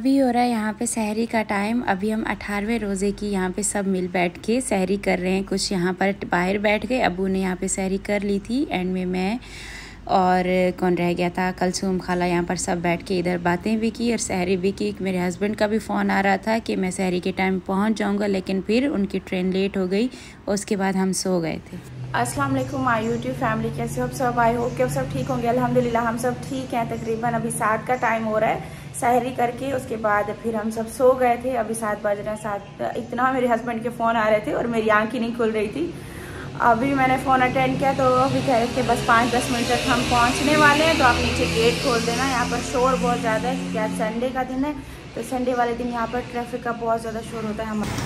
अभी हो रहा है यहाँ पे सहरी का टाइम। अभी हम 18वें रोज़े की यहाँ पे सब मिल बैठ के सहरी कर रहे हैं। कुछ यहाँ पर बाहर बैठ गए, अबू ने यहाँ पे सहरी कर ली थी। एंड में मैं और कौन रह गया था, कलसूम खाला, यहाँ पर सब बैठ के इधर बातें भी की और सहरी भी की। मेरे हस्बैंड का भी फ़ोन आ रहा था कि मैं सहरी के टाइम पहुँच जाऊँगा, लेकिन फिर उनकी ट्रेन लेट हो गई। उसके बाद हम सो गए थे। अस्सलाम वालेकुम माय यूट्यूब फैमिली, कैसे हो सब? आई होप कि सब ठीक होंगे। अल्हम्दुलिल्लाह हम सब ठीक हैं। तकरीबन अभी 7 का टाइम हो रहा है सहरी करके। उसके बाद फिर हम सब सो गए थे। अभी 7 बज रहे हैं। 7 इतना मेरे हस्बैंड के फ़ोन आ रहे थे और मेरी आँख ही नहीं खुल रही थी। अभी मैंने फ़ोन अटेंड किया तो अभी कह रहे थे बस 5-10 मिनट तक हम पहुँचने वाले हैं, तो आप नीचे गेट खोल देना। यहाँ पर शोर बहुत ज़्यादा है क्योंकि आज संडे का दिन है, तो संडे वाले दिन यहाँ पर ट्रैफिक का बहुत ज़्यादा शोर होता है। हमारा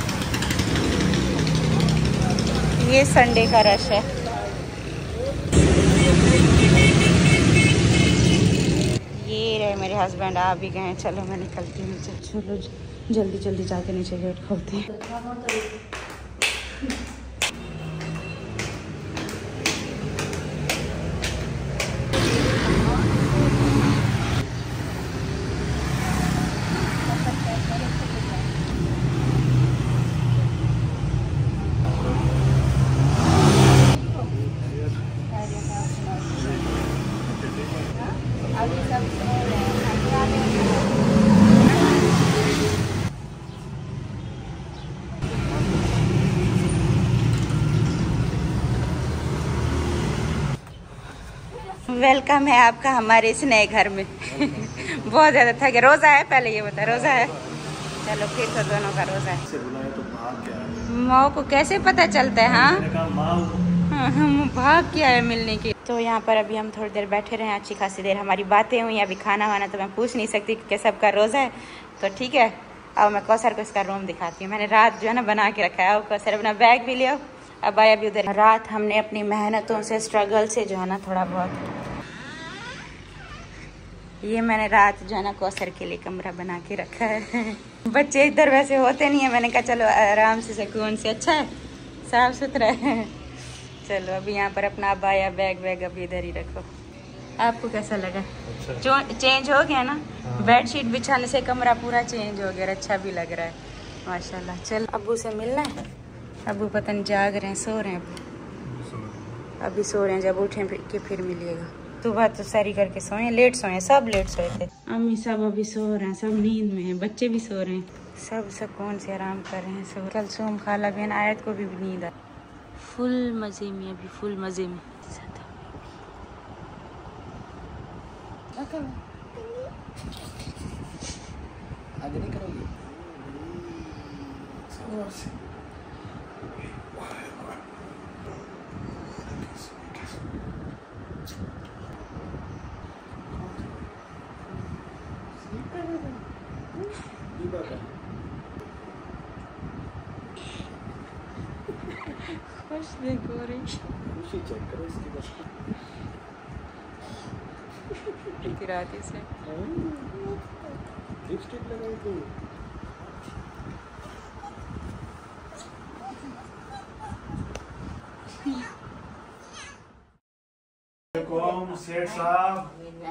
ये संडे का रश है। ये रहे मेरे हस्बैंड, आ भी गए। चलो मैं निकलती हूँ नीचे। चलो जल्दी जल्दी जाके नीचे गेट खोलते हैं। वेलकम है आपका हमारे इस नए घर में। बहुत ज़्यादा थके। रोज़ा है, पहले ये बता, रोज़ा है? चलो फिर तो दोनों का रोज़ा है। माँ को कैसे पता चलता है? हाँ, भाग क्या है मिलने की। तो यहाँ पर अभी हम थोड़ी देर बैठे रहे, अच्छी खासी देर हमारी बातें हुई। अभी खाना वाना तो मैं पूछ नहीं सकती क्योंकि सबका रोज़ा है। तो ठीक है, अब मैं कौसर को इसका रूम दिखाती हूँ। मैंने रात जो है ना बना के रखा है। कौसर अपना बैग भी लिया, अब आया भी उधर। रात हमने अपनी मेहनतों से, स्ट्रगल से जो है ना थोड़ा बहुत, ये मैंने रात जो है ना कौसर के लिए कमरा बना के रखा है। बच्चे इधर वैसे होते नहीं है, मैंने कहा चलो आराम से सुकून से, अच्छा है, साफ सुथरा है। चलो अभी यहाँ पर अपना अबाया बैग वैग अभी इधर ही रखो। आपको कैसा लगा? अच्छा। चेंज हो गया ना? हाँ। बेडशीट बिछाने से कमरा पूरा चेंज हो गया, अच्छा भी लग रहा है माशाल्लाह। चल अब्बू से मिलना है। अब्बू पता नहीं जाग रहे हैं, सो रहे हैं अभी सो रहे हैं। जब उठे कि फिर मिलिएगा। सुबह तो सारी करके सोए, लेट सोए, सब लेट सोए थे। अम्मी सब अभी सो रहे हैं, सब नींद में हैं, बच्चे भी सो रहे हैं, सब सुकून से आराम कर रहे हैं। सो कलसूम खाला बहन आयत को भी नींद आ, फुल मजे में, अभी फुल मजे में। आगे नहीं करोगी? खुश देखो रही, खुशी चेक करो इसकी बस इतराती से लिपस्टिक लगाई तो सेठ साहब।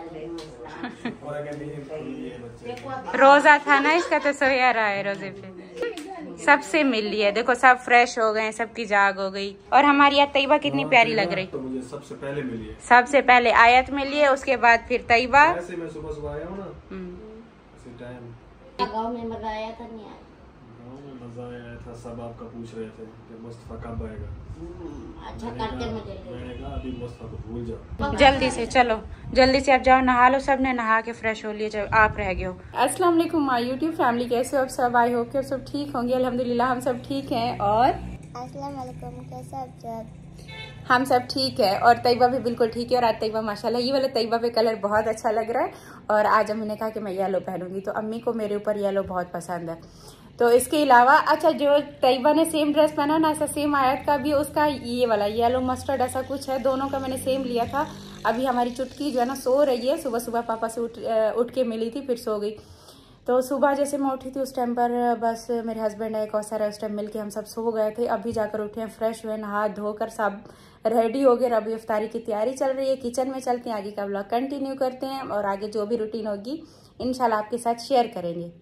रोजा था ना इसका, तो सोया रहा है रोजे पे। सबसे मिल लिया, देखो सब फ्रेश हो गए, सबकी जाग हो गई। और हमारी आयत तैयबा कितनी प्यारी लग रही। तो मुझे सबसे पहले मिली है, सबसे पहले आयत मिली है, उसके बाद फिर तैयबा। ऐसे मैं सुबह सुबह आया हूँ ना, इसी टाइम। गाँव में मजा आया था? नहीं आया? गाँव में मजा आया था, सब आपका पूछ रहे थे कि मुस्तफा कब आएगा। अच्छा करते मुझे, मैंने कहा अभी मुस्तफा को भूल जाओ। जल्दी से चलो, जल्दी से आप जाओ, नहा लो। सबने नहा के फ्रेश हो लिए, जब आप रह गए हो। अस्सलाम वालेकुम माय यूट्यूब फैमिली, कैसे हो आप सब? आई होप कि आप सब ठीक होंगे। अल्हम्दुलिल्लाह हम सब ठीक हैं। और अस्सलाम वालेकुम, कैसे आप सब? हम सब ठीक है। और तैयबा भी बिल्कुल ठीक है। और आज तैयबा माशाल्लाह, ये वाला तैयबा पे कलर बहुत अच्छा लग रहा है। और आज अम्मी ने कहा कि मैं येलो पहनूंगी, तो अम्मी को मेरे ऊपर येलो बहुत पसंद है। तो इसके अलावा अच्छा, जो तैयबा ने सेम ड्रेस पहना ना, ऐसा सेम आयत का भी उसका ये वाला येलो मस्टर्ड ऐसा कुछ है, दोनों का मैंने सेम लिया था। अभी हमारी चुटकी जो है ना सो रही है। सुबह सुबह पापा से उठ के मिली थी, फिर सो गई। तो सुबह जैसे मैं उठी थी उस टाइम पर बस मेरे हस्बैंड है, कौसर है, उस टाइम मिल के हम सब सो गए थे। अभी जाकर उठे हैं, फ्रेश हुए, नहा धोकर सब रेडी हो गए। अभी इफ्तारी की तैयारी चल रही है। किचन में चलते हैं, आगे का ब्लॉग कंटिन्यू करते हैं और आगे जो भी रूटीन होगी इंशाल्लाह आपके साथ शेयर करेंगे।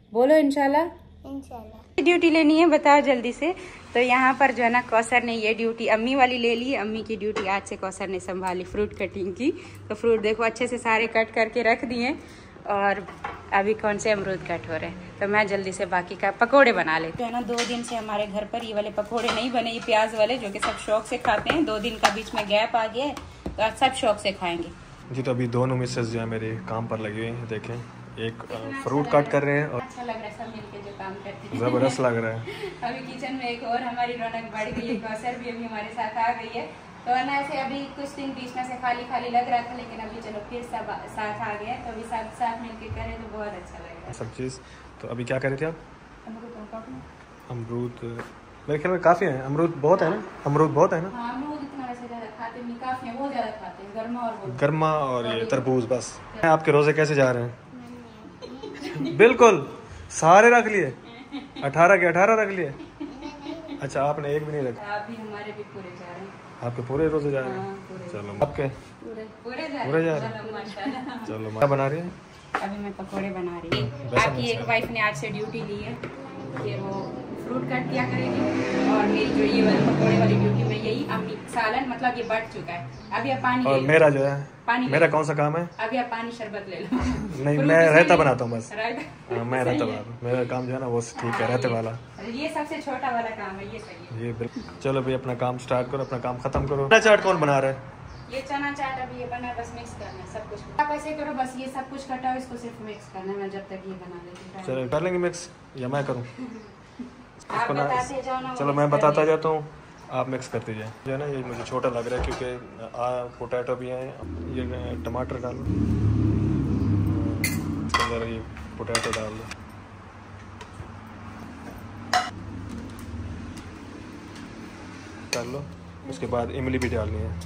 बोलो इंशाल्लाह। इंशाल्लाह। ड्यूटी लेनी है, बताओ जल्दी से। तो यहाँ पर जो है ना कौसर ने ये ड्यूटी अम्मी वाली ले ली। अम्मी की ड्यूटी आज से कौसर ने संभाली फ्रूट कटिंग की। तो फ्रूट देखो अच्छे से सारे कट करके रख दिए और अभी कौन से अमरूद कट हो रहे हैं। तो मैं जल्दी से बाकी का पकोड़े बना लेती हूँ। है ना 2 दिन से हमारे घर पर ये वाले पकोड़े नहीं बने, ये प्याज वाले जो कि सब शौक से खाते हैं। 2 दिन का बीच में गैप आ गया है तो आज सब शौक से खाएंगे जी। तो अभी दोनों मिसेस जो है मेरे काम पर लगी हुई हैं। देखें, एक फ्रूट कट कर रहे हैं और अच्छा लग रहा है सब मिलके जो काम करते हैं। ज़बरदस्त लग रहा है। अभी किचन में एक और हमारी रौनक बढ़ गई है। कौसर भी अभी हमारे साथ आ गई है। तो है ना ऐसे अभी कुछ दिन बीच में से खाली खाली लग रहा था, लेकिन अभी चलो फिर सब साथ आ गया। तो अभी सब साथ मिलके करें तो बहुत अच्छा लग रहा है सब चीज़। तो अभी क्या कर रहे थे आप? अमरूद मेरे ख्याल में काफ़ी है। अमरूद बहुत है ना? अमरूद बहुत है ना? हाँ, अमरूद इतना वैसे ज़्यादा खाते नहीं, काफ़ी है, वो ज़्यादा खाते हैं गर्मा और ये तरबूज। बस आपके रोज़े कैसे जा रहे हैं? बिल्कुल सारे रख लिए, 18 के 18 रख लिए। अच्छा, आपने एक भी नहीं रखा? अभी हमारे भी पूरे जा रहे हैं। आपके पूरे रोजे जा रहे हैं? चलो, आपके पूरे जा रहे हैं। चलो, क्या बना रही है? अभी मैं पकोड़े बना रही हूँ। आपकी एक वाइफ ने आज से ड्यूटी ली है कि वो फ्रूट कट किया करेगी और मेरी जो ये वाली पकोड़े वाली ड्यूटी में यही अम्मी सालन मतलब ये बढ़ चुका है। अभी आप पानी और मेरा जो है पानी मेरा कौन सा काम है? अभी आप पानी शरबत ले लो। नहीं, मैं रायता बनाता हूँ बस। रायता मैं रायता बनाता हूँ। मेरा काम जो है ना वो ठीक है, रायते वाला। ये सबसे छोटा वाला काम है, ये सही है। ये बिल्कुल। चलो भाई, अपना काम स्टार्ट करो, अपना काम खत्म करो। चना चाट कौन बना रहा है? ये चना चाट अभी ये बना, बस मिक्स करना है सब कुछ। आप ऐसे करो, बस ये सब कुछ कटाओ, इसको सिर्फ मिक्स करना है। मैं जब तक ये बना लेती हूँ। चलो कर लेंगे मिक्स, या मैं करूँ? आप बताते जाओ ना। चलो मैं बताता जाता हूँ, आप मिक्स करते जाए। जो है ना ये मुझे छोटा लग रहा है क्योंकि पोटैटो भी हैं। ये टमाटर डाल लो, इसके अंदर ये पोटैटो डाल लो। डाल लो, उसके बाद इमली भी डालनी है।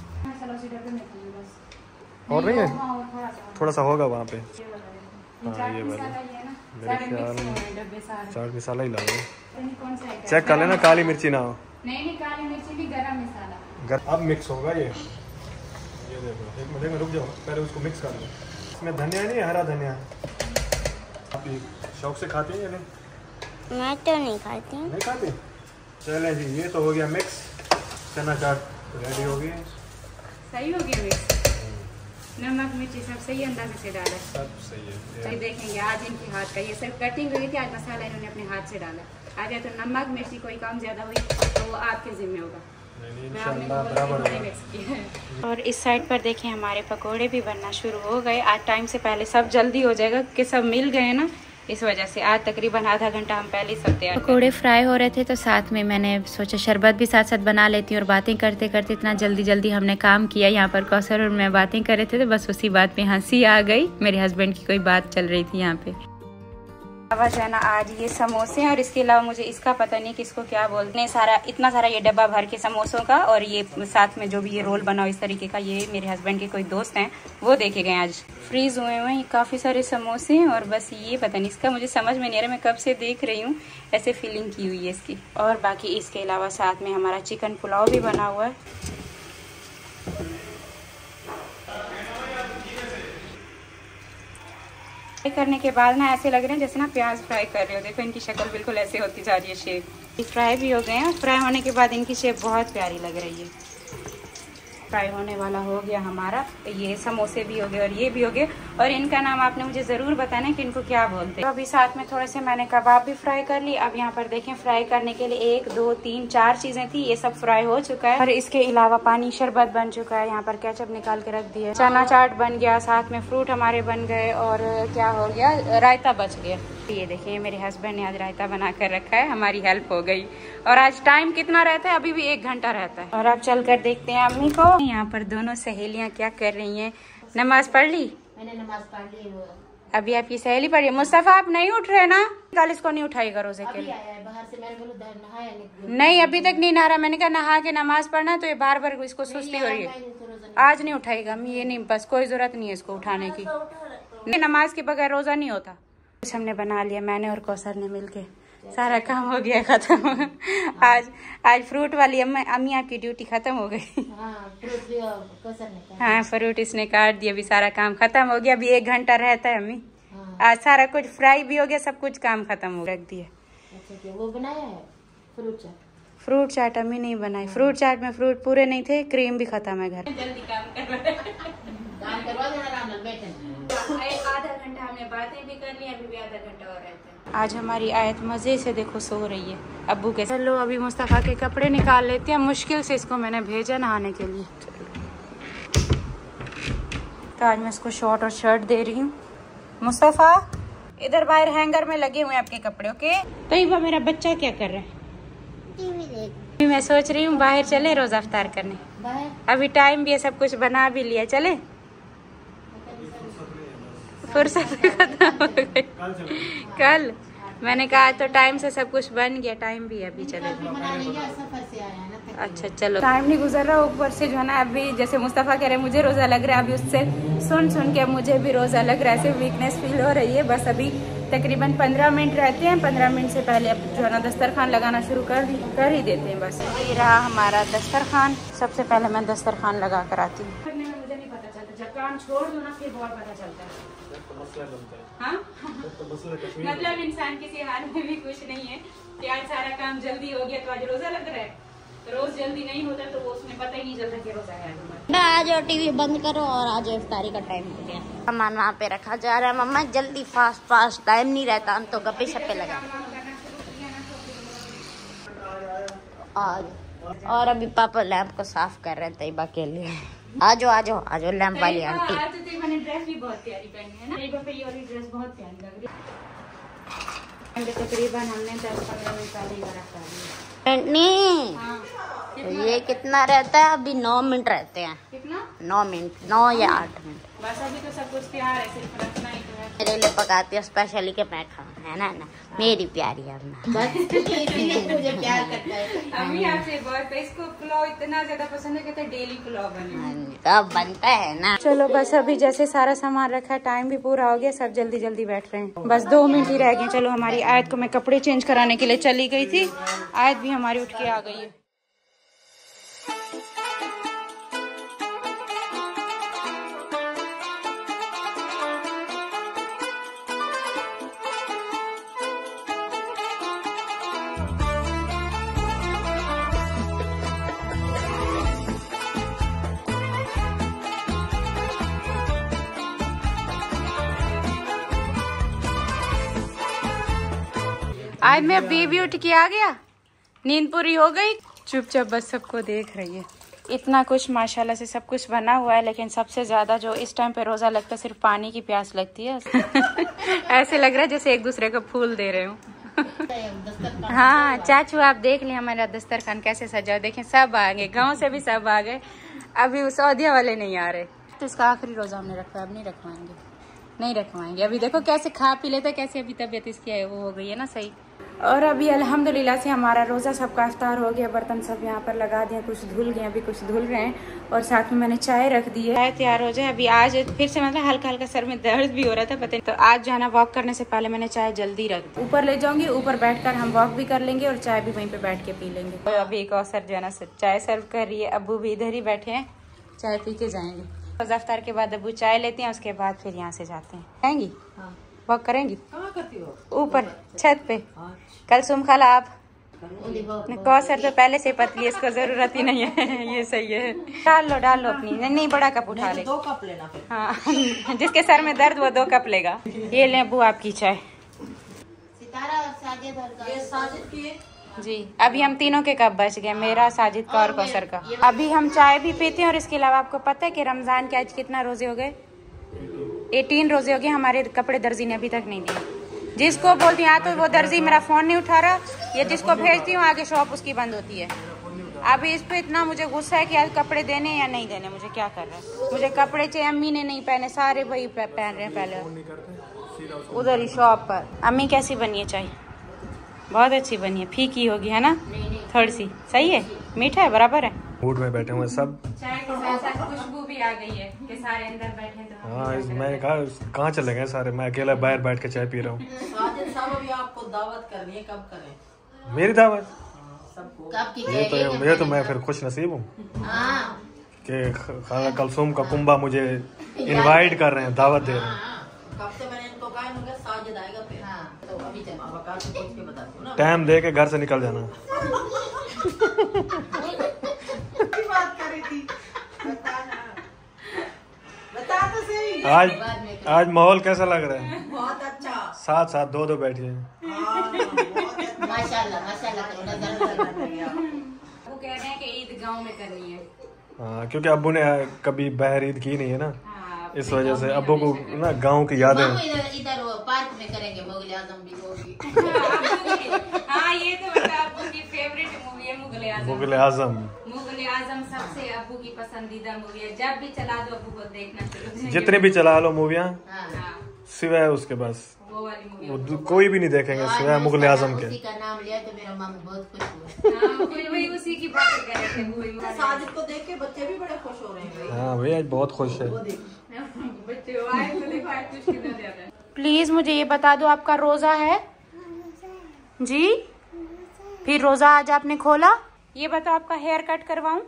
और नहीं है? थोड़ा सा होगा वहाँ पे। हाँ, ये वाला मेरे ख्याल में चाट मसाला ही ला लो। चेक कर लेना काली मिर्ची ना हो। नहीं, काली मिर्ची भी गरम मसाला। अब मिक्स होगा ये देखो। एक मिनट में रुक जाओ, पहले उसको मिक्स कर लो। इसमें धनिया नहीं है, हरा धनिया। आप ये शौक से खाते हैं या नहीं? मैं तो नहीं खाती। नहीं खाते? चलें जी, ये तो हो गया मिक्स। चना चाट रेडी हो गई। सही हो गया मिक्स। नमक मिर्ची सब सही अंदाजे से डाला, सब सही है। सही देखेंगे आज इनके हाथ का। ये सिर्फ कटिंग हुई थी, आज मसाला इन्होंने अपने हाथ से डाला। आगे तो नमक मिर्ची कोई कम ज्यादा हुई तो वो आपके जिम्मे होगा। इंशाल्लाह बराबर होगा। और इस साइड पर देखें हमारे पकोड़े भी बनना शुरू हो गए। आज टाइम से पहले सब जल्दी हो जाएगा क्योंकि सब मिल गए ना, इस वजह से आज तकरीबन आधा घंटा हम पहले सब तैयार। पकोड़े फ्राई हो रहे थे तो साथ में मैंने सोचा शरबत भी साथ साथ बना लेती हूँ। और बातें करते करते इतना जल्दी जल्दी हमने काम किया। यहाँ पर कौसर और मैं बातें कर रहे थे तो बस उसी बात पे हंसी आ गई। मेरे हस्बैंड की कोई बात चल रही थी यहाँ पे। आवाज है ना आज ये समोसे और इसके अलावा मुझे इसका पता नहीं कि इसको क्या बोलते हैं। इतना सारा ये डब्बा भर के समोसों का और ये साथ में जो भी ये रोल बना हो इस तरीके का, ये मेरे हस्बैंड के कोई दोस्त हैं वो देखे गए आज। फ्रीज हुए हुए काफ़ी सारे समोसे और बस ये पता नहीं इसका मुझे समझ में नहीं आ रहा। मैं कब से देख रही हूँ, ऐसे फीलिंग की हुई है इसकी। और बाकी इसके अलावा साथ में हमारा चिकन पुलाव भी बना हुआ है। फ्राई करने के बाद ना ऐसे लग रहे हैं जैसे ना प्याज फ्राई कर रहे हो। देखो इनकी शक्ल बिल्कुल ऐसे होती जा रही है, शेप। फ्राई भी हो गए हैं। फ्राई होने के बाद इनकी शेप बहुत प्यारी लग रही है। फ्राई होने वाला हो गया हमारा। ये समोसे भी हो गए और ये भी हो गए। और इनका नाम आपने मुझे ज़रूर बताना कि इनको क्या बोलते हैं। तो अभी साथ में थोड़े से मैंने कबाब भी फ्राई कर ली। अब यहाँ पर देखें फ्राई करने के लिए 1 2 3 4 चीज़ें थी, ये सब फ्राई हो चुका है। और इसके अलावा पानी शरबत बन चुका है। यहाँ पर केचप निकाल के रख दिया, चना चाट बन गया, साथ में फ्रूट हमारे बन गए और क्या हो गया, रायता बच गया। ये देखिए मेरे हस्बैंड ने आज रायता बना कर रखा है, हमारी हेल्प हो गई। और आज टाइम कितना रहता है? अभी भी 1 घंटा रहता है। और अब चल कर देखते हैं अम्मी को। यहाँ पर दोनों सहेलियाँ क्या कर रही हैं। नमाज पढ़ ली? मैंने नमाज पढ़ ली। अभी आपकी सहेली पढ़ी। मुस्तफा आप नहीं उठ रहे ना? कल इसको नहीं उठाएगा रोजे के लिए। बाहर से मैंने बोला नहाया नहीं, अभी तक नहीं नहा रहा। मैंने कहा नहा के नमाज पढ़ना, तो ये बार बार इसको सुस्ती हो रही है। आज नहीं उठाएगा अम्मी, ये नहीं, बस कोई जरूरत नहीं है इसको उठाने की। नमाज के बगैर रोजा नहीं होता। कुछ हमने बना लिया, मैंने और कौसर ने मिलके। सारा काम हो गया खत्म। आज फ्रूट वाली अम्मी आपकी ड्यूटी खत्म हो गई। हाँ, फ्रूट इसने काट दिया। अभी सारा काम खत्म हो गया। अभी 1 घंटा रहता है अम्मी। आज सारा कुछ फ्राई भी हो गया, सब कुछ काम खत्म हो रख दिया। अच्छा वो बनाया है फ्रूट चाट? फ्रूट चाट अम्मी नहीं बनाई, फ्रूट चाट में फ्रूट पूरे नहीं थे, क्रीम भी खत्म है घर। जल्दी काम करवा देना, आराम से बैठे। आधा घंटा हमने बातें भी कर ली, अभी भी आधा घंटा और रहता है। आज हमारी आयत मजे से देखो सो रही है अब्बू के। चलो अभी मुस्तफा के कपड़े निकाल लेते हैं, मुश्किल से इसको मैंने भेजा नहाने के लिए। तो आज मैं इसको शॉर्ट और शर्ट दे रही हूँ। मुस्तफा इधर बाहर हैंगर में लगे हुए आपके कपड़े, ओके? तैयबा मेरा बच्चा क्या कर रहा है? टीवी देख। मैं सोच रही हूँ बाहर चले रोजा इफ्तार करने। अभी टाइम भी है, सब कुछ बना भी लिया, चले? फुर्सत खत्म हो गई कल। मैंने कहा तो टाइम से सब कुछ बन गया, टाइम भी है, अभी चले। अच्छा चलो, टाइम नहीं गुजर रहा ऊपर से जो है ना। अभी जैसे मुस्तफा कह रहे मुझे रोजा लग रहा है, अभी उससे सुन के मुझे भी रोजा लग रहा है, ऐसे वीकनेस फील हो रही है। बस अभी तकरीबन 15 मिनट रहते हैं, 15 मिनट से पहले अब जो है ना दस्तरखान लगाना शुरू कर ही देते हैं। बस ये रहा हमारा दस्तरखान। सबसे पहले मैं दस्तरखान लगा कर आती हूँ। मुझे नहीं पता चलता, जब काम छोड़ दो ना फिर बहुत पता चलता है। हाँ? मतलब इंसान किसी हाल में भी खुश नहीं है कि आज सारा काम जल्दी हो गया तो आज रोजा लग रहा है। रोज जल्दी नहीं होता तो वो उसमें पता ही नहीं चलता कि रोजा है। आ जाओ, टीवी बंद करो और आ जाओ, इफ्तारी का टाइम हो गया। सामान वहाँ पे रखा जा रहा है। मम्मा जल्दी फास्ट टाइम नहीं रहता, हम तो गप्पे शप्पे लगा। और अभी पापा लैंप को साफ कर रहे हैं तैयबा के लिए। आ जाओ लैंप वाली आंटी। आज तो मैंने ड्रेस भी बहुत प्यारी पहनी है ना, तैयबा पे ये वाली ड्रेस बहुत प्यारी लग रही है। तकरीबन हमने 10-15 मिनट पहले ही रखा नहीं, हाँ। ये कितना रहता है? अभी 9 मिनट रहते हैं। कितना? 9 मिनट, 9 या 8 मिनट। बस अभी तो सब कुछ तैयार है, सिर्फ रखना ही तो है। मेरे लिए पकाती है स्पेशली कि मैं खाऊं, है ना मेरी प्यारी अम्मा। मुझे प्यार करता है अम्मी आपसे बहुत। इसको पुलाव इतना ज्यादा पसंद है, कहते डेली पुलाव बने। कब बनता है ना। चलो बस अभी जैसे सारा सामान रखा है, टाइम भी पूरा हो गया, सब जल्दी जल्दी बैठ रहे हैं। बस 2 मिनट ही रह गए। चलो हमारी आयत को मैं कपड़े चेंज कराने के लिए चली गई थी, आयत भी हमारी उठ के आ गई है। आज मैं बेबी उठ के आ गया, नींद पूरी हो गई, चुपचाप बस सबको देख रही है। इतना कुछ माशाल्लाह से सब कुछ बना हुआ है, लेकिन सबसे ज्यादा जो इस टाइम पे रोजा लगता है सिर्फ पानी की प्यास लगती है। ऐसे लग रहा है जैसे एक दूसरे को फूल दे रहे हो। हाँ चाचू आप देख लें हमारा दस्तरखान कैसे सजा, देखें सब आ गए, गाँव से भी सब आ गए, अभी सऊदिया वाले नहीं आ रहे। तो इसका आखिरी रोजा हमने रखा, अब नहीं रखवाएंगे। अभी देखो कैसे खा पी लेता, कैसे अभी तबीयत इसकी वो हो गई है ना सही। और अभी अल्हम्दुलिल्लाह से हमारा रोज़ा सबका इफ्तार हो गया, बर्तन सब यहाँ पर लगा दिए, कुछ धुल गए, अभी कुछ धुल रहे हैं, और साथ में मैंने चाय रख दी है, चाय तैयार हो जाए। अभी आज फिर से मतलब हल्का हल्का सर में दर्द भी हो रहा था, पता नहीं, तो आज जाना वॉक करने से पहले मैंने चाय जल्दी रख दी। ऊपर ले जाऊंगी, ऊपर बैठकर हम वॉक भी कर लेंगे और चाय भी वहीं पे बैठ के पी लेंगे। तो अभी एक और सर जो है ना चाय सर्व कर रही है, अब्बू भी इधर ही बैठे हैं, चाय पी के जाएंगे। रोज़ा इफ्तार के बाद अब्बू चाय लेते हैं, उसके बाद फिर यहाँ से जाते हैं। आएंगी वॉक करेंगी ऊपर छत पे। कलसुम खाला आप कौसर तो पहले से पतली है, इसको जरूरत ही नहीं है। ये सही है, डाल लो अपनी। नहीं बड़ा कप उठा ले, 2 कप लेना फिर। हाँ जिसके सर में दर्द वो 2 कप लेगा। ये ले अब्बू आपकी चाय। सितारा और साजिद और साजिद की जी, अभी हम तीनों के कप बच गए, मेरा, साजिद का और कौसर का। अभी हम चाय भी पीते हैं, और इसके अलावा आपको पता है कि रमजान के आज कितना रोजे हो गए? 18 रोजे हो गए। हमारे कपड़े दर्जी ने अभी तक नहीं दिए। जिसको बोलती हूँ तो वो दर्जी मेरा फोन नहीं उठा रहा, या जिसको भेजती हूँ आगे शॉप उसकी बंद होती है। अभी इस पे इतना मुझे गुस्सा है कि आज कपड़े देने या नहीं देने, मुझे क्या कर रहा है। मुझे कपड़े चाहिए, अम्मी ने नहीं पहने, सारे वही पहन रहे हैं पहले उधर ही शॉप पर। अम्मी कैसी बनी है चाय? बहुत अच्छी बनी है, फीकी होगी है ना, थोड़ी सी सही है, मीठा है, बराबर है। मूड में बैठे हुए सब, चाय के साथ साथ खुशबू भी आ गई है कि सारे अंदर बैठे तो। हाँ मैंने कहा कहाँ चले गए सारे, मैं अकेला बाहर बैठ के चाय पी रहा हूँ। आपको दावत करनी है, कब करें? मेरी दावत कब की? ये तो मैं फिर खुश नसीब हूँ कि खाला कलसूम का कुंबा मुझे इनवाइट कर रहे हैं, दावत दे रहे हैं। कब से मैंने इनको कहा माजिद आएगा फिर। हाँ तो अभी चलो वकालत से पूछ के बताती हूँ ना। टाइम दे के घर से निकल जाना। बात कर रही थी बता तो सही। आज माहौल कैसा लग रहा है? बहुत अच्छा। साथ साथ दो बैठे हैं। माशाल्लाह माशाल्लाह। वो कह रहे हैं कि ईद गांव में करनी है। हाँ क्योंकि अब्बू ने कभी बाहर ईद की नहीं है ना, इस वजह से अब्बू को ना गांव की यादें। इधर पार्क में करेंगे, मुगल आजम भी होगी। हाँ ये तो मतलब अब्बू की फेवरेट मूवी है मुगल आजम। मुगल आजम, मुगल आजम सबसे अब्बू की पसंदीदा मूवी है। जब भी चला दो अब्बू को देखना शुरू। जितने भी चला लो मूवियाँ हाँ। सिवाय उसके, बस वो वाली मूवी वो कोई भी नहीं देखेंगे सिवाय मुगल आजम के। उसी का नाम लिया तो मेरा मामा बहुत खुश हुआ। वही उसी की बात कर रहे थे। साजिद को देख के बच्चे भी बड़े खुश हो रहे हैं। हाँ भैया आज बहुत खुश है। बच्चे आए तो देखो आज कुछ कितना ज्यादा। प्लीज मुझे ये बता दो, आपका रोजा है जी? फिर रोजा आज आपने खोला? ये बताओ आपका हेयर कट करवाऊं?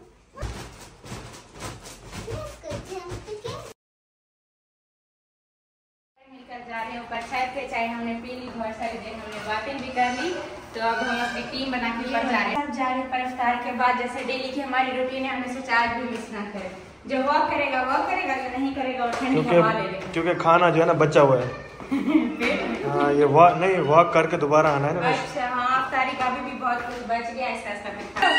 मिलकर जा रहे हैं ऊपर छत पे, चाय हमने पी ली, बहुत सारी देर हमने बातें भी कर ली, तो अब हम अपनी टीम बना के ऊपर जा रहे हैं। अब जा रहे हैं पर इफ्तार के बाद, जैसे डेली की हमारी रूटीन है, हमें सोचा आज भी मिस ना करें। जो वॉक करेगा वॉक करेगा, जो नहीं करेगा वो ठंडी हवा ले लेगा। क्योंकि खाना जो है ना बचा हुआ है। हाँ ये वॉक नहीं, वॉक करके दोबारा आना है ना। अच्छा हाँ, इफ्तारी का भी बहुत कुछ बच गया, ऐसा ऐसा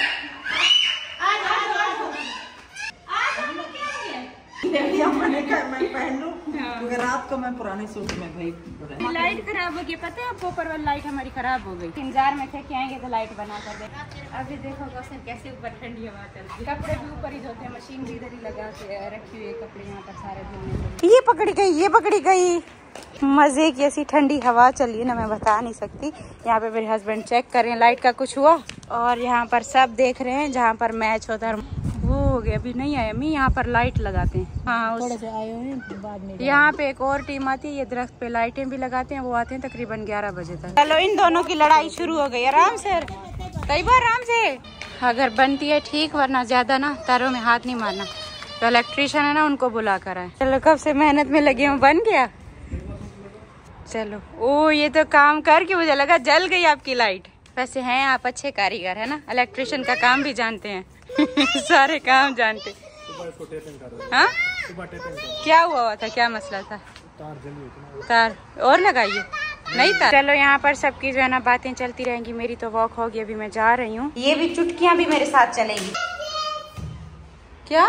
मैंने पहन लूं क्योंकि रात को मैं पुराने सूट में भाई। लाइट खराब हो गई, पता है आपको? ऊपर वाली लाइट हमारी खराब हो गई। इंतजार में थे कि आएंगे तो लाइट बना कर दे। अभी देखो कौशल कैसे ऊपर ठंडी हवा चलती है। कपड़े भी ऊपर ही धोते हैं, मशीन भी इधर ही लगा के रखी हुई है, कपड़े यहाँ पर सारे धोने। ये पकड़ी गई, ये पकड़ी गई। मजे की ऐसी ठंडी हवा चली है ना, मैं बता नहीं सकती। यहाँ पे मेरे हस्बैंड चेक कर रहे हैं लाइट का कुछ हुआ, और यहाँ पर सब देख रहे हैं जहाँ पर मैच होता है। वो हो गया, अभी नहीं आया। मैं यहाँ पर लाइट लगाते हैं। हाँ थोड़े से आए हुए बाद में। यहाँ पे एक और टीम आती है, ये दरख्त पे लाइटें भी लगाते हैं। वो आते हैं तकरीबन 11 बजे तक। चलो इन दोनों की लड़ाई शुरू हो गई। आराम से तैयबा, आराम से। अगर बनती है ठीक, वरना ज्यादा ना तारों में हाथ नहीं मारना। तो इलेक्ट्रिशियन है ना, उनको बुला कर आए। चलो कब से मेहनत में लगे हूँ, बन गया। चलो ओ ये तो काम करके मुझे लगा जल गई आपकी लाइट। वैसे हैं आप अच्छे कारीगर है ना, इलेक्ट्रिशियन का काम भी जानते हैं। सारे काम जानते। हाँ क्या हुआ था, क्या मसला था? तार और लगाइए, नहीं था। चलो यहाँ पर सबकी जो है ना बातें चलती रहेंगी। मेरी तो वॉक होगी, अभी मैं जा रही हूँ। ये भी चुटकियाँ भी मेरे साथ चलेंगी। क्या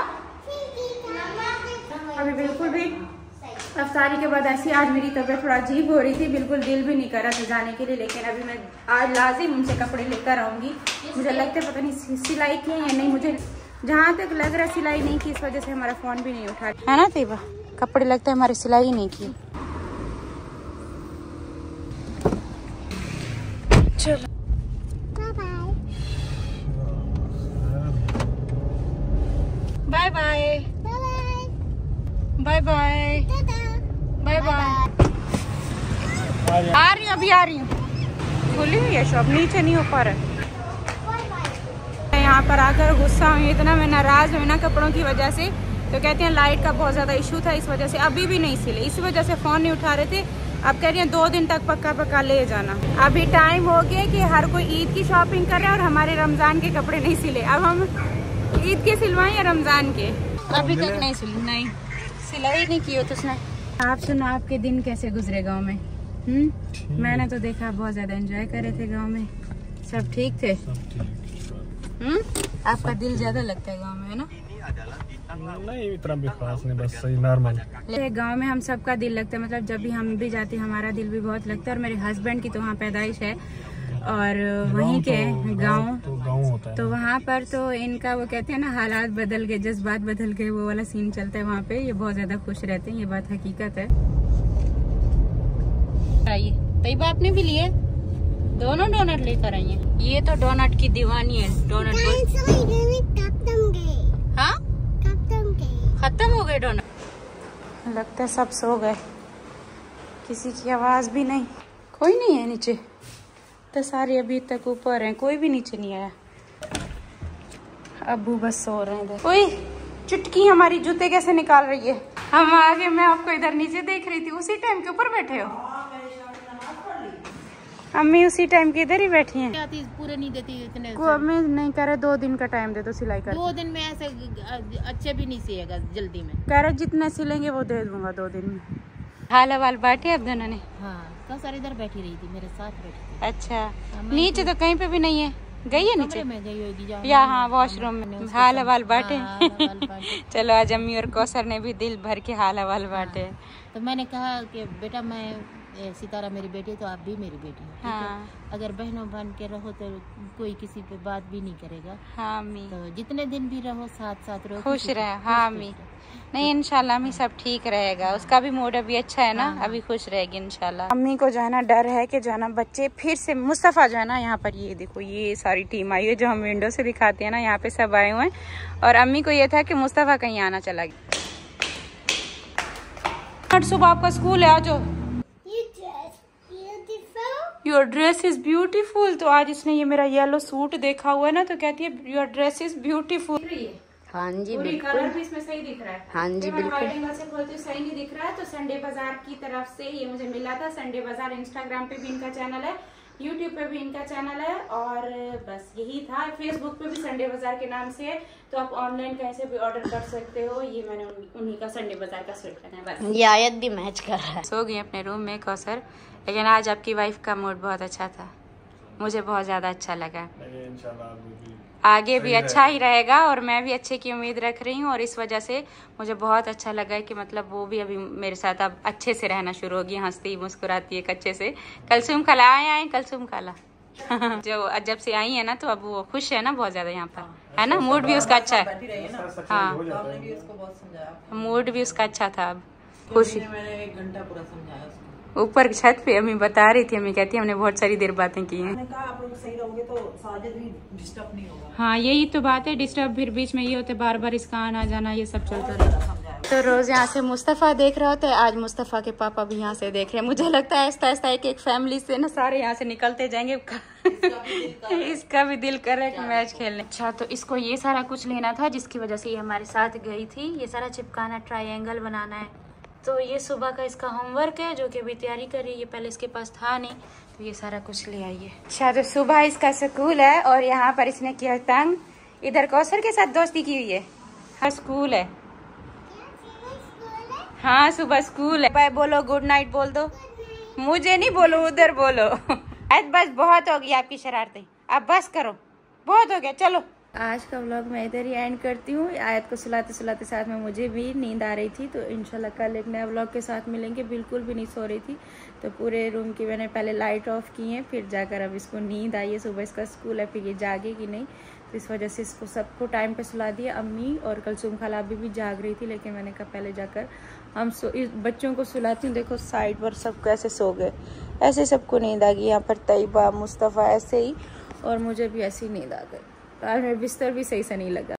अभी बिल्कुल भी अफ्तारी के बाद ऐसी आज मेरी तबीयत थोड़ा अजीब हो रही थी, बिल्कुल दिल भी नहीं कर रहा था जाने के लिए। लेकिन अभी मैं आज लाजिम उनसे कपड़े लेकर आऊंगी। मुझे लगता है पता नहीं सिलाई की है या नहीं, मुझे जहाँ तक लग रहा है सिलाई नहीं की, इस वजह से हमारा फोन भी नहीं उठा है ना तैयबा। कपड़े लगता है हमारी सिलाई नहीं की। चलो bye bye bye bye bye bye. आ रही हूँ, अभी आ रही हूँ। खुली हुई है शॉप, नीचे नहीं हो पा रहा है। यहाँ पर आकर गुस्सा हुई, इतना मैं नाराज हुई ना कपड़ों की वजह से। तो कहते हैं लाइट का बहुत ज्यादा इशू था, इस वजह से अभी भी नहीं सिले, इस वजह से फोन नहीं उठा रहे थे। अब कह रही हैं 2 दिन तक पक्का पक्का ले जाना। अभी टाइम हो गया कि हर कोई ईद की शॉपिंग कर रहे हैं और हमारे रमजान के कपड़े नहीं सिले। अब हम ईद के सिलवाएं या रमजान के? अभी तक नहीं सिले, नहीं सिलाई नहीं की हो तो उसने। आप सुनो, आपके दिन कैसे गुजरे गांव में? मैंने तो देखा बहुत ज्यादा एंजॉय कर रहे थे गांव में। सब ठीक थे? आपका दिल ज्यादा लगता है गांव में, है ना? नहीं इतना भी खास नहीं, बस सही नॉर्मल। गांव में हम सबका दिल लगता है, मतलब जब भी हम भी जाते हैं हमारा दिल भी बहुत लगता है। और मेरे हस्बैंड की तो वहाँ पैदाइश है और वहीं के गांव होता है, तो वहाँ पर तो इनका वो कहते हैं ना, हालात बदल गए, जज्बात बदल गए, वो वाला सीन चलता है वहाँ पे। ये बहुत ज्यादा खुश रहते हैं, ये बात हकीकत है। आइए तैयबा, आपने भी लिए दोनों डोनट लेकर आई हैं। ये तो डोनट की दीवानी है। डोनट हाँ खत्म हो गए डोनट। लगता है सब सो गए, किसी की आवाज भी नहीं, कोई नहीं है नीचे। तो सारे अभी तक ऊपर हैं, कोई भी नीचे नहीं आया। अब्बू बस सो रहे हैं। कोई चुटकी हमारी जूते कैसे निकाल रही है। हम आगे, मैं आपको इधर नीचे देख रही थी, उसी टाइम के ऊपर बैठे हो। अम्मी उसी टाइम की इधर ही बैठी हैं। पूरे नहीं देती इतने। अम्मी नहीं कह रहे 2 दिन का टाइम दे दो सिलाई कर। 2 दिन में ऐसे अच्छे भी नहीं सिएगा जल्दी में। कह रहे जितने सिलेंगे वो दे दूंगा 2 दिन में। हाल हवाल बांटे अब दोनों ने। हाँ कौसर इधर बैठी रही थी मेरे साथ बैठी थी। अच्छा नीचे तो कहीं पे भी नहीं है, गई है नीचे में गई होगी या हाँ वॉशरूम में। हाल हवाल बांटे। चलो आज अम्मी और कौसर ने भी दिल भर के हाल हवाल बांटे। तो मैंने कहा कि बेटा मैं सितारा मेरी बेटी तो आप भी मेरी बेटी हो, ठीक है? अगर बहनों बन के रहो तो कोई किसी पे बात भी नहीं करेगा। हाँ अम्मी तो जितने दिन भी रहो साथ साथ रहो, खुश रहे। हाँ अम्मी नहीं इंशाल्लाह अम्मी सब ठीक रहेगा। उसका भी मूड अभी अच्छा है ना, अभी खुश रहेगी इंशाल्लाह। अम्मी को जो है ना डर है कि जो है ना बच्चे फिर से मुस्तफ़ा जो है ना यहाँ पर, ये देखो ये सारी टीम आई है जो हम विंडो से दिखाते हैं ना, यहाँ पे सब आए हुए हैं। और अम्मी को ये था कि मुस्तफ़ा कहीं आना चला गया। सुबह आपका स्कूल है, आज योर ड्रेस इज ब्यूटीफुल। तो आज इसने ये मेरा येलो सूट देखा हुआ है ना, तो कहती है योर ड्रेस इज ब्यूटीफुल। हाँ जी बिल्कुल। कलर भी इसमें सही दिख रहा है। हाँ जी बिल्कुल। से खोलते सही नहीं दिख रहा है। तो संडे बाजार की तरफ से ये मुझे मिला था। संडे बाजार इंस्टाग्राम पे भी इनका चैनल है, यूट्यूब पे भी इनका चैनल है, और बस यही था। फेसबुक पे भी संडे बाजार के नाम से है, तो आप ऑनलाइन कैसे भी ऑर्डर कर सकते हो। ये मैंने उन्हीं का संडे बाजार का स्वेटर है। बस ये आयत भी मैच कर रहा है। सो गई अपने रूम में कौसर, लेकिन आज आपकी वाइफ का मूड बहुत अच्छा था, मुझे बहुत ज्यादा अच्छा लगा। आगे भी अच्छा ही रहेगा और मैं भी अच्छे की उम्मीद रख रही हूँ। और इस वजह से मुझे बहुत अच्छा लगा कि मतलब वो भी अभी मेरे साथ अब अच्छे से रहना शुरू होगी, हंसती मुस्कुराती है अच्छे से। कलसुम खाला आए कलसुम खाला जो जब से आई है ना, तो अब वो खुश है ना बहुत ज्यादा यहाँ पर, है ना। मूड भी उसका अच्छा है। हाँ मूड भी उसका अच्छा था। अब खुशी मैंने 1 घंटा पूरा समझाया। ऊपर छत पे अम्मी बता रही थी, अम्मी कहती है हमने बहुत सारी देर बातें की हैं। मैंने कहा आप लोग सही रहोगे तो साजिद भी डिस्टर्ब नहीं होगा। हाँ यही तो बात है, डिस्टर्ब फिर बीच में ये होते बार बार इसका आना जाना ये सब चलता रहता। तो रोज यहाँ से मुस्तफ़ा देख रहे होते, आज मुस्तफ़ा के पापा भी यहाँ से देख रहे हैं। मुझे लगता है ऐसा ऐसा एक फैमिली से ना सारे यहाँ से निकलते जाएंगे। इसका भी दिल कर रहा है कि मैच खेलने। अच्छा तो इसको ये सारा कुछ लेना था जिसकी वजह से ये हमारे साथ गई थी। ये सारा चिपकाना, ट्रायंगल बनाना है। तो ये सुबह का इसका होमवर्क है जो कि अभी तैयारी कर रही है। ये पहले इसके पास था नहीं, तो ये सारा कुछ ले आई है। अच्छा तो सुबह इसका स्कूल है और यहाँ पर इसने किया तंग। इधर कौसर के साथ दोस्ती की हुई है। हाँ स्कूल है, हाँ सुबह स्कूल है। बाय बोलो, गुड नाइट बोल दो। मुझे नहीं बोलो, उधर बोलो। बस बहुत हो गई आपकी शरारतें, अब बस करो, बहुत हो गया। चलो आज का व्लॉग मैं इधर ही एंड करती हूँ। आयत को सुलाते सुलाते साथ में मुझे भी नींद आ रही थी, तो इंशाल्लाह कल एक नया व्लॉग के साथ मिलेंगे। बिल्कुल भी नहीं सो रही थी, तो पूरे रूम की मैंने पहले लाइट ऑफ की है, फिर जाकर अब इसको नींद आई है। सुबह इसका स्कूल है, फिर ये जागेगी नहीं, तो इस वजह से इसको सबको टाइम पे सुला दिया। अम्मी और कलसुम खाला भी जाग रही थी, लेकिन मैंने कहा पहले जाकर हम इस बच्चों को सुलाती हूँ। देखो साइड पर सब कैसे सो गए, ऐसे सबको नींद आ गई। यहाँ पर तैयबा, मुस्तफ़ा ऐसे ही, और मुझे भी ऐसी नींद आ गई। आज मेरा बिस्तर भी सही से नहीं लगा।